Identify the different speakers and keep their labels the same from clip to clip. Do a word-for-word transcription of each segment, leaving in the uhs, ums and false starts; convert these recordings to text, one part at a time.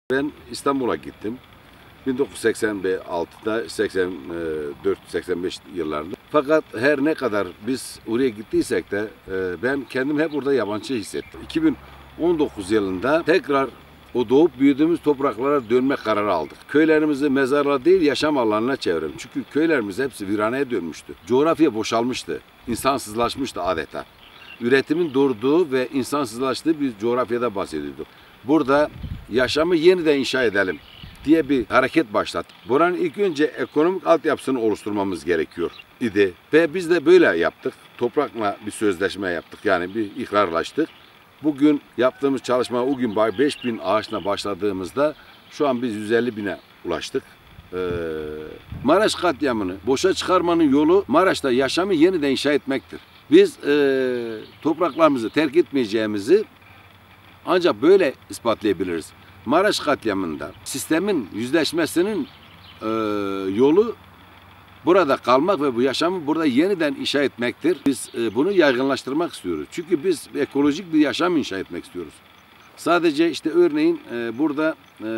Speaker 1: Ben İstanbul'a gittim. bin dokuz yüz seksen altıda, seksen dört seksen beş yıllarında. Fakat her ne kadar biz oraya gittiysek de ben kendimi hep orada yabancı hissettim. iki bin on dokuz yılında tekrar o doğup büyüdüğümüz topraklara dönme kararı aldık. Köylerimizi mezarlığa değil yaşam alanına çevirelim. Çünkü köylerimiz hepsi viraneye dönmüştü. Coğrafya boşalmıştı. İnsansızlaşmıştı adeta. Üretimin durduğu ve insansızlaştığı bir coğrafyada bahsediyorduk. Burada yaşamı yeniden inşa edelim diye bir hareket başlattık. Buranın ilk önce ekonomik altyapısını oluşturmamız gerekiyor idi. Ve biz de böyle yaptık. Toprakla bir sözleşme yaptık. Yani bir ikrarlaştık. Bugün yaptığımız çalışma o gün beş bin ağaçla başladığımızda şu an biz yüz elli bine ulaştık. Ee, Maraş katliamını boşa çıkarmanın yolu Maraş'ta yaşamı yeniden inşa etmektir. Biz e, topraklarımızı terk etmeyeceğimizi ancak böyle ispatlayabiliriz. Maraş katliamında sistemin yüzleşmesinin e, yolu burada kalmak ve bu yaşamı burada yeniden inşa etmektir. Biz e, bunu yaygınlaştırmak istiyoruz. Çünkü biz ekolojik bir yaşam inşa etmek istiyoruz. Sadece işte örneğin e, burada e,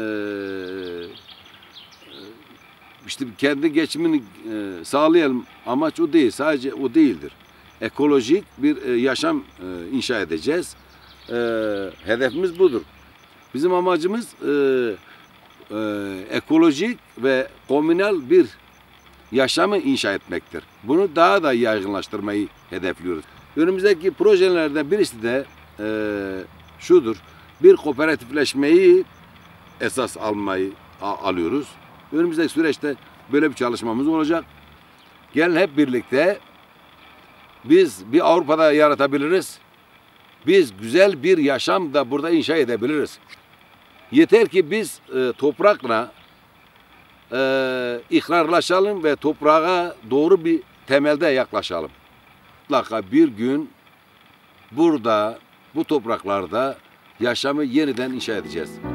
Speaker 1: işte kendi geçimini e, sağlayalım amaç o değil. Sadece o değildir. Ekolojik bir e, yaşam e, inşa edeceğiz. E, hedefimiz budur. Bizim amacımız e, e, ekolojik ve komünal bir yaşamı inşa etmektir. Bunu daha da yaygınlaştırmayı hedefliyoruz. Önümüzdeki projelerden birisi de e, şudur. Bir kooperatifleşmeyi esas almayı a, alıyoruz. Önümüzdeki süreçte böyle bir çalışmamız olacak. Gelin hep birlikte biz bir Avrupa'da yaratabiliriz. Biz güzel bir yaşam da burada inşa edebiliriz. Yeter ki biz e, toprakla e, ikrarlaşalım ve toprağa doğru bir temelde yaklaşalım. Mutlaka bir gün burada, bu topraklarda yaşamı yeniden inşa edeceğiz.